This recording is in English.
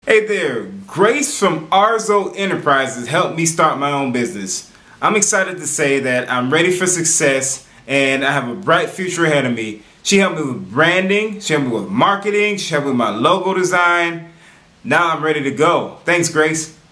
Hey there, Grace from Arzo Enterprises helped me start my own business. I'm excited to say that I'm ready for success and I have a bright future ahead of me. She helped me with branding, she helped me with marketing, she helped me with my logo design. Now I'm ready to go. Thanks, Grace.